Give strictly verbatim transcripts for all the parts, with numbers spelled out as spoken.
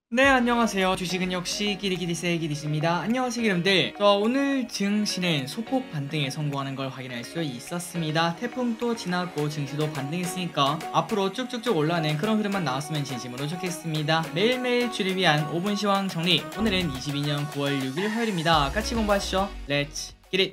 네, 안녕하세요. 주식은 역시 기리기리세의 기리십니다. 안녕하세요, 여러분들. 저 오늘 증시는 소폭 반등에 성공하는 걸 확인할 수 있었습니다. 태풍도 지나고 증시도 반등했으니까 앞으로 쭉쭉쭉 올라가는 그런 흐름만 나왔으면 진심으로 좋겠습니다. 매일매일 주를 위한 오 분 시황 정리. 오늘은 이십이 년 구월 육일 화요일입니다. 같이 공부하시죠. 렛츠 기릿!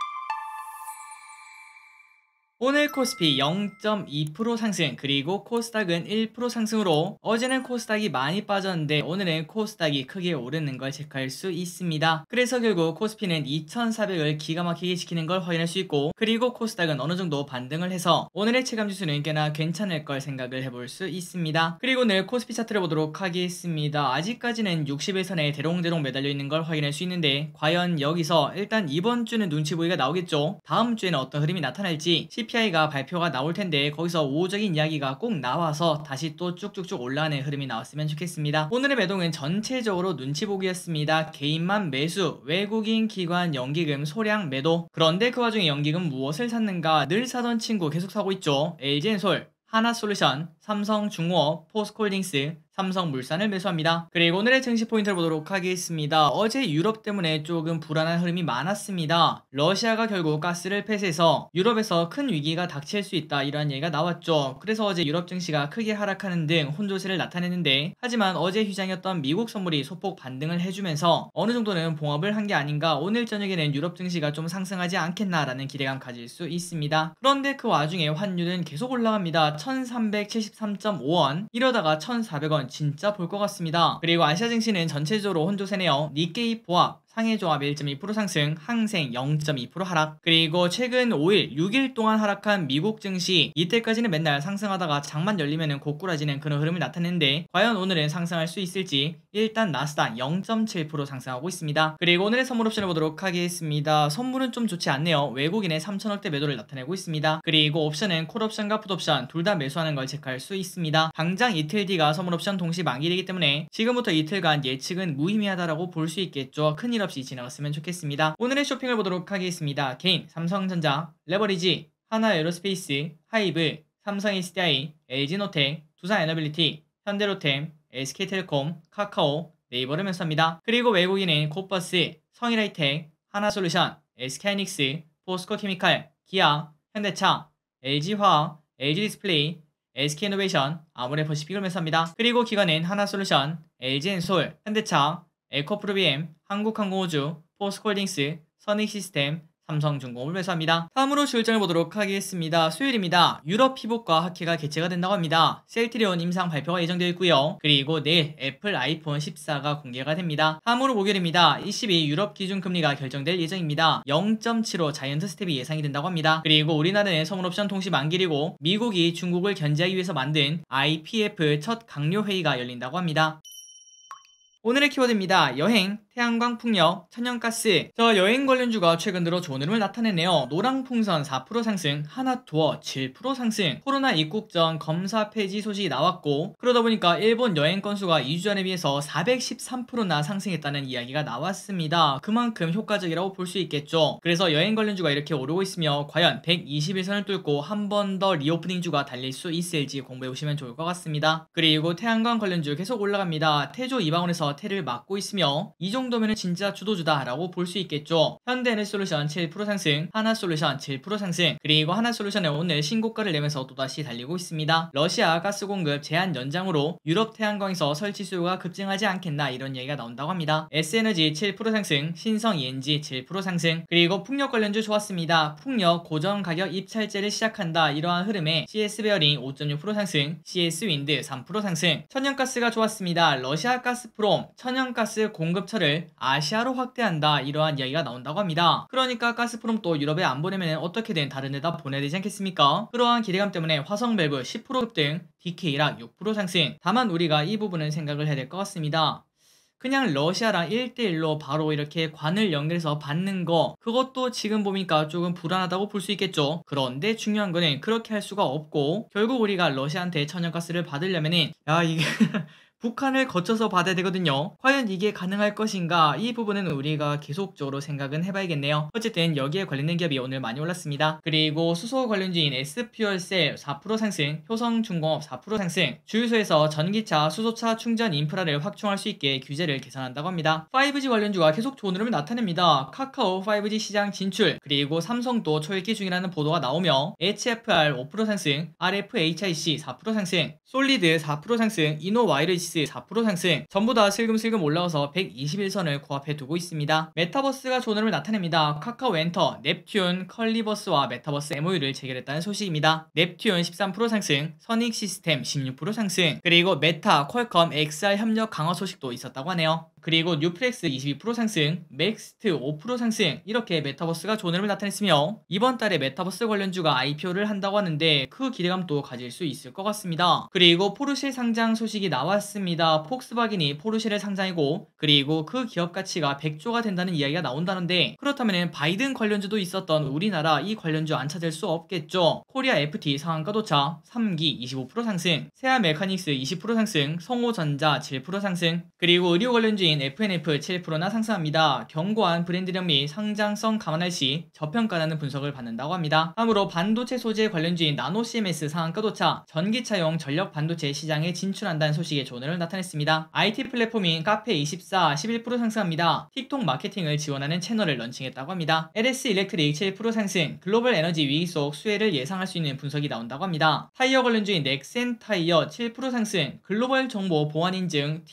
오늘 코스피 영 점 이 퍼센트 상승, 그리고 코스닥은 일 퍼센트 상승으로 어제는 코스닥이 많이 빠졌는데 오늘은 코스닥이 크게 오르는 걸 체크할 수 있습니다. 그래서 결국 코스피는 이천사백을 기가 막히게 지키는 걸 확인할 수 있고, 그리고 코스닥은 어느 정도 반등을 해서 오늘의 체감지수는 꽤나 괜찮을 걸 생각을 해볼 수 있습니다. 그리고 오늘 코스피 차트를 보도록 하겠습니다. 아직까지는 육십 일선에 대롱대롱 매달려 있는 걸 확인할 수 있는데, 과연 여기서 일단 이번 주는 눈치 보기가 나오겠죠. 다음 주에는 어떤 흐름이 나타날지 씨피아이가 발표가 나올 텐데 거기서 우호적인 이야기가 꼭 나와서 다시 또 쭉쭉쭉 올라가는 흐름이 나왔으면 좋겠습니다. 오늘의 매동은 전체적으로 눈치 보기였습니다. 개인만 매수, 외국인 기관 연기금 소량 매도. 그런데 그 와중에 연기금 무엇을 샀는가? 늘 사던 친구 계속 사고 있죠. 엘지엔솔, 하나솔루션, 삼성중공업, 포스코홀딩스, 삼성물산을 매수합니다. 그리고 오늘의 증시 포인트를 보도록 하겠습니다. 어제 유럽 때문에 조금 불안한 흐름이 많았습니다. 러시아가 결국 가스를 폐쇄해서 유럽에서 큰 위기가 닥칠 수 있다, 이러한 얘기가 나왔죠. 그래서 어제 유럽 증시가 크게 하락하는 등 혼조세를 나타냈는데, 하지만 어제 휘장이었던 미국 선물이 소폭 반등을 해주면서 어느 정도는 봉합을 한 게 아닌가. 오늘 저녁에는 유럽 증시가 좀 상승하지 않겠나라는 기대감 가질 수 있습니다. 그런데 그 와중에 환율은 계속 올라갑니다. 천삼백칠십삼 점 오 원, 이러다가 천사백 원 진짜 볼 것 같습니다. 그리고 아시아 증시는 전체적으로 혼조세네요. 니케이 보합 상해조합 일 점 이 퍼센트 상승, 항생 영 점 이 퍼센트 하락. 그리고 최근 오 일, 육 일 동안 하락한 미국 증시, 이때까지는 맨날 상승하다가 장만 열리면은 고꾸라지는 그런 흐름을 나타냈는데, 과연 오늘은 상승할 수 있을지. 일단 나스닥 영 점 칠 퍼센트 상승하고 있습니다. 그리고 오늘의 선물 옵션을 보도록 하겠습니다. 선물은 좀 좋지 않네요. 외국인의 삼천억대 매도를 나타내고 있습니다. 그리고 옵션은 콜옵션과 풋옵션 둘 다 매수하는 걸 체크할 수 있습니다. 당장 이틀 뒤가 선물 옵션 동시 만기이기 때문에 지금부터 이틀간 예측은 무의미하다라고 볼 수 있겠죠. 큰일 없이 지나갔으면 좋겠습니다. 오늘의 쇼핑을 보도록 하겠습니다. 개인 삼성전자, 레버리지, 하나에어로스페이스, 하이브, 삼성에스디아이, 엘지노텍, 두산에너빌리티, 현대로템, 에스케이텔레콤, 카카오, 네이버를 매수합니다. 그리고 외국인은 코버스, 성일하이텍, 하나솔루션, 에스케이하이닉스, 포스코케미칼, 기아, 현대차, 엘지화학, 엘지디스플레이, 에스케이이노베이션, 아모레퍼시픽을 매수합니다. 그리고 기관은 하나솔루션, 엘지엔솔, 현대차, 에코프로비엠, 한국항공우주, 포스코홀딩스, 선익시스템, 삼성중공업을 매수합니다. 다음으로 주일장을 보도록 하겠습니다. 수요일입니다. 유럽 피복과 학회가 개최가 된다고 합니다. 셀트리온 임상 발표가 예정되어 있고요. 그리고 내일 애플 아이폰 십사가 공개가 됩니다. 다음으로 목요일입니다. 이십이 유럽 기준금리가 결정될 예정입니다. 영 점 칠오 자이언트 스텝이 예상이 된다고 합니다. 그리고 우리나라는 선물옵션 동시 만기이고, 미국이 중국을 견제하기 위해서 만든 아이피에프 첫 강요회의가 열린다고 합니다. 오늘의 키워드입니다. 여행, 태양광 풍력, 천연가스. 저 여행 관련주가 최근 들어 좋은 흐름을 나타내네요. 노랑풍선 사 퍼센트 상승, 하나투어 칠 퍼센트 상승. 코로나 입국 전 검사 폐지 소식이 나왔고, 그러다 보니까 일본 여행 건수가 이 주 전에 비해서 사백십삼 퍼센트나 상승했다는 이야기가 나왔습니다. 그만큼 효과적이라고 볼 수 있겠죠. 그래서 여행 관련주가 이렇게 오르고 있으며 과연 백이십 일선을 뚫고 한 번 더 리오프닝주가 달릴 수 있을지 공부해보시면 좋을 것 같습니다. 그리고 태양광 관련주 계속 올라갑니다. 태조 이방원에서 태를 막고 있으며 이 정도면 진짜 주도주다 라고 볼 수 있겠죠. 현대에너지솔루션 칠 퍼센트 상승, 하나솔루션 칠 퍼센트 상승. 그리고 하나솔루션은 오늘 신고가를 내면서 또다시 달리고 있습니다. 러시아 가스 공급 제한 연장으로 유럽 태양광에서 설치 수요가 급증하지 않겠나, 이런 얘기가 나온다고 합니다. S에너지 칠 퍼센트 상승, 신성이엔지 칠 퍼센트 상승. 그리고 풍력 관련주 좋았습니다. 풍력 고정 가격 입찰제를 시작한다, 이러한 흐름에 씨에스베어링 오 점 육 퍼센트 상승, 씨에스윈드 삼 퍼센트 상승. 천연가스가 좋았습니다. 러시아 가스프롬 천연가스 공급처를 아시아로 확대한다, 이러한 이야기가 나온다고 합니다. 그러니까 가스프롬도 유럽에 안 보내면 어떻게든 다른 데다 보내야 되지 않겠습니까? 그러한 기대감 때문에 화성밸브 십 퍼센트 급등, 디케이락 육 퍼센트 상승. 다만 우리가 이 부분은 생각을 해야 될 것 같습니다. 그냥 러시아랑 일 대 일로 바로 이렇게 관을 연결해서 받는 거, 그것도 지금 보니까 조금 불안하다고 볼 수 있겠죠. 그런데 중요한 거는 그렇게 할 수가 없고, 결국 우리가 러시아한테 천연가스를 받으려면은 야 이게 북한을 거쳐서 받아야 되거든요. 과연 이게 가능할 것인가? 이 부분은 우리가 계속적으로 생각은 해봐야겠네요. 어쨌든 여기에 관련된 기업이 오늘 많이 올랐습니다. 그리고 수소 관련주인 에스퓨얼셀 사 퍼센트 상승, 효성중공업 사 퍼센트 상승. 주유소에서 전기차, 수소차 충전 인프라를 확충할 수 있게 규제를 개선한다고 합니다. 파이브지 관련주가 계속 좋은 흐름을 나타냅니다. 카카오 파이브지 시장 진출, 그리고 삼성도 초읽기 중이라는 보도가 나오며 에이치에프알 오 퍼센트 상승, 알에프에이치아이씨 사 퍼센트 상승, 솔리드 사 퍼센트 상승, 이노와이러시스 사 퍼센트 상승, 전부 다 슬금슬금 올라와서 백이십일 선을 코앞에 두고 있습니다. 메타버스가 좋은 흐름을 나타냅니다. 카카오 엔터, 넵튠, 컬리버스와 메타버스 엠오유를 체결했다는 소식입니다. 넵튠 십삼 퍼센트 상승, 선익 시스템 십육 퍼센트 상승, 그리고 메타, 퀄컴, 엑스알 협력 강화 소식도 있었다고 하네요. 그리고 뉴플렉스 이십이 퍼센트 상승, 맥스트 오 퍼센트 상승, 이렇게 메타버스가 좋은 흐름을 나타냈으며 이번 달에 메타버스 관련주가 아이피오를 한다고 하는데 그 기대감도 가질 수 있을 것 같습니다. 그리고 포르쉐 상장 소식이 나왔습니다. 폭스바겐이 포르쉐를 상장이고, 그리고 그 기업 가치가 백조가 된다는 이야기가 나온다는데, 그렇다면 바이든 관련주도 있었던 우리나라 이 관련주 안 찾을 수 없겠죠. 코리아 에프티 상한가 도착, 삼 기 이십오 퍼센트 상승, 세아 메카닉스 이십 퍼센트 상승, 성호전자 칠 퍼센트 상승, 그리고 의료 관련주인 에프엔에프 칠 퍼센트나 상승합니다. 견고한 브랜드력 및 상장성 감안할 시 저평가라는 분석을 받는다고 합니다. 다음으로 반도체 소재 관련주인 나노씨엠에스 상한가 도착, 전기차용 전력 반도체 시장에 진출한다는 소식에 좋은 흐름을 나타냈습니다. 아이티 플랫폼인 카페이십사 십일 퍼센트 상승합니다. 틱톡 마케팅을 지원하는 채널을 런칭했다고 합니다. 엘에스 일렉트릭 칠 퍼센트 상승, 글로벌 에너지 위기 속 수혜를 예상할 수 있는 분석이 나온다고 합니다. 타이어 관련주인 넥센 타이어 칠 퍼센트 상승, 글로벌 정보 보안 인증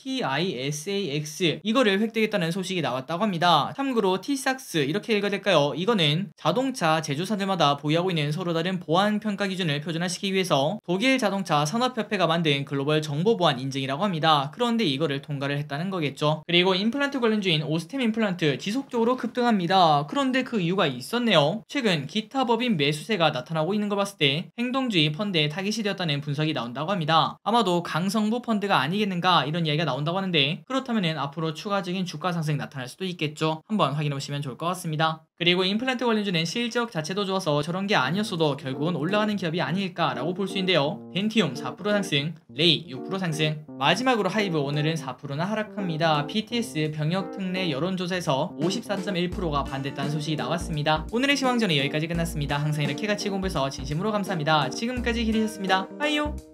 티아이에스에이엑스 이거를 획득했다는 소식이 나왔다고 합니다. 참고로 티삭스 이렇게 읽어야 될까요? 이거는 자동차 제조사들마다 보유하고 있는 서로 다른 보안 평가 기준을 표준화시키기 위해서 독일 자동차 산업협회가 만든 글로벌 정보 보안 인증이라고 합니다. 그런데 이거를 통과를 했다는 거겠죠. 그리고 임플란트 관련주인 오스템 임플란트 지속적으로 급등합니다. 그런데 그 이유가 있었네요. 최근 기타 법인 매수세가 나타나고 있는 걸 봤을 때 행동주의 펀드에 타깃이 되었다는 분석이 나온다고 합니다. 아마도 강성부 펀드가 아니겠는가 이런 이야기가 나온다고 하는데, 그렇다면 앞으로 추가적인 주가 상승이 나타날 수도 있겠죠. 한번 확인해 보시면 좋을 것 같습니다. 그리고 임플란트 관련주는 실적 자체도 좋아서 저런 게 아니었어도 결국은 올라가는 기업이 아닐까라고 볼 수 있는데요. 덴티움 사 퍼센트 상승, 레이 육 퍼센트 상승, 마지막으로 하이브 오늘은 사 퍼센트나 하락합니다. 비티에스 병역 특례 여론조사에서 오십사 점 일 퍼센트가 반대했다는 소식이 나왔습니다. 오늘의 시황전은 여기까지 끝났습니다. 항상 이렇게 같이 공부해서 진심으로 감사합니다. 지금까지 길이셨습니다. 빠이요.